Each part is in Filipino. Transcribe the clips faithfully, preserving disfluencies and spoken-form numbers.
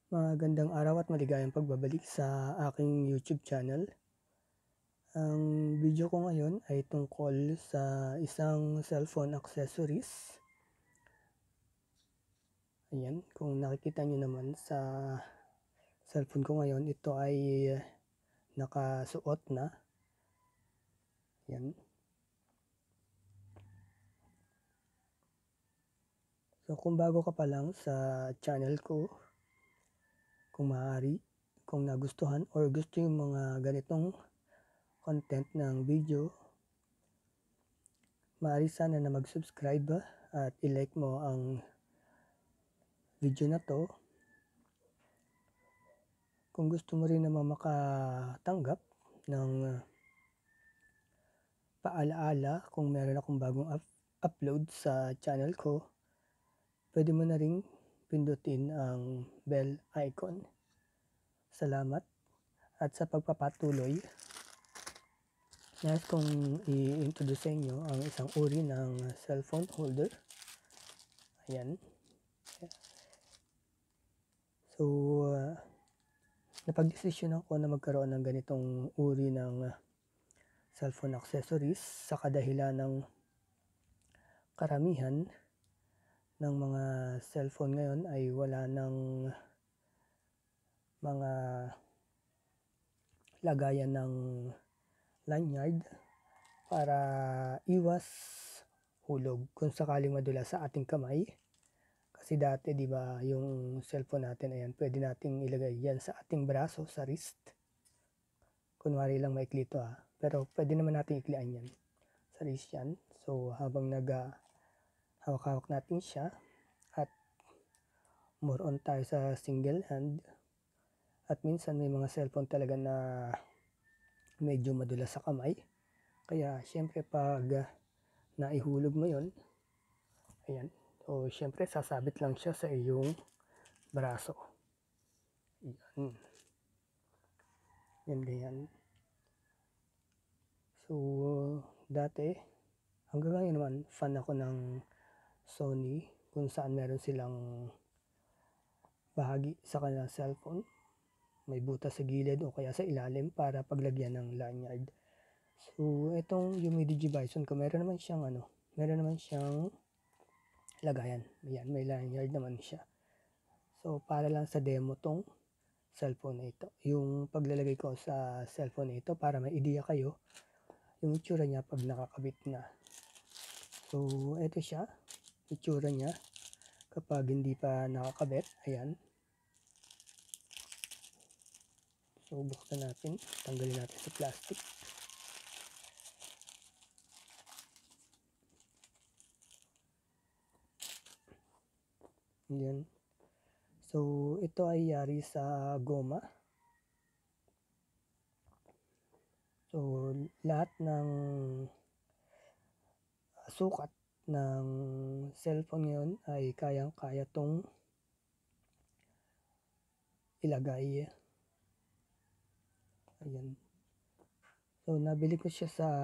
Magandang araw at maligayang pagbabalik sa aking YouTube channel. Ang video ko ngayon ay tungkol sa isang cellphone accessories. Ayan, kung nakikita nyo naman sa cellphone ko ngayon, ito ay nakasuot na. Ayan. So kung bago ka pa lang sa channel ko, kung maaari, kung nagustuhan or gusto yung mga ganitong content ng video, maaari sana na mag-subscribe at i-like mo ang video na to. Kung gusto mo rin naman makatanggap ng paalaala kung meron akong bagong up upload sa channel ko, pwede mo na rin pindutin ang bell icon. Salamat at sa pagpapatuloy. Nais kong i-introduce sa inyo ang isang uri ng cellphone holder. Ayan. So, uh, napag-desisyon ako na magkaroon ng ganitong uri ng cellphone accessories sa kadahilan ng karamihan ng mga cellphone ngayon ay wala ng mga lagayan ng lanyard para iwas hulog kung sakaling madulas sa ating kamay. Kasi dati, di ba, yung cellphone natin, ayan, pwede nating ilagay yan sa ating braso, sa wrist. Kunwari lang maikli ito, ha. Pero pwede naman natin iklian yan. Sa wrist yan. So, habang nag uh, hawak-hawak natin siya at more on tayo sa single hand. At minsan may mga cellphone talaga na medyo madulas sa kamay. Kaya, syempre, pag uh, naihulog mo yon, ayan, o syempre sasabit lang siya sa iyong braso. Yan. Yan ganyan. So, dati, hanggang ngayon naman, fan ako ng Sony kung saan meron silang bahagi sa kanilang cellphone. May butas sa gilid o kaya sa ilalim para paglagyan ng lanyard. So, itong humidity bison ko, meron naman siyang ano, meron naman siyang lagayan. Ayan, may lanyard naman siya. So, para lang sa demo tong cellphone na ito. Yung paglalagay ko sa cellphone na ito para may idea kayo yung itsura niya pag nakakabit na. So, ito siya. Itsura niya kapag hindi pa nakakabit. Ayan. So, buksan natin. Tanggalin natin sa plastic. Ayan. So, ito ay yari sa goma. So, lahat ng sukat ng cellphone ngayon ay kayang-kaya tong ilagay. Ayan. So, nabili ko siya sa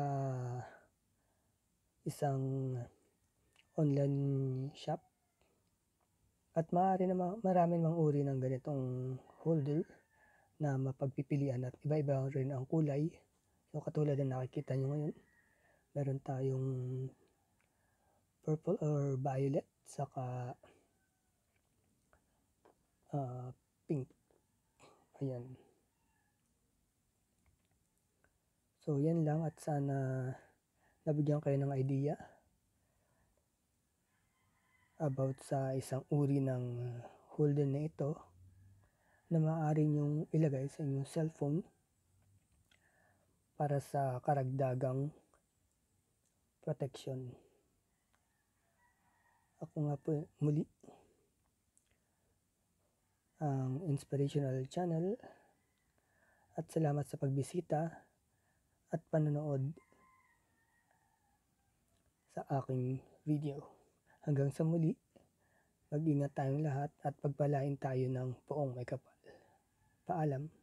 isang online shop. At maaari naman, marami namang uri ng ganitong holder na mapagpipilian at iba-iba rin ang kulay. So, katulad na nakikita nyo ngayon, meron tayong purple or violet, saka uh, pink. Ayan. So, yan lang at sana nabigyan kayo ng idea about sa isang uri ng holder na ito na maaari nyong ilagay sa inyong cellphone para sa karagdagang protection. Ako nga po muli ang Inspirational Channel at salamat sa pagbisita at panonood sa aking video. Hanggang sa muli, mag-ingat tayong lahat at pagpalain tayo ng poong may kapal. Paalam.